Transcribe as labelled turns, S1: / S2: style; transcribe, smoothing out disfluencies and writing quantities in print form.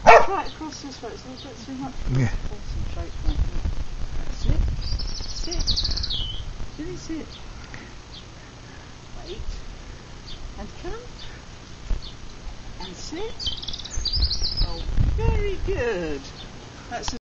S1: Right across this way, so we've got too much.
S2: Yeah.
S1: Concentrate, mate. That's it. Sit. Really sit. Wait. And come. And sit. Oh, very good. That's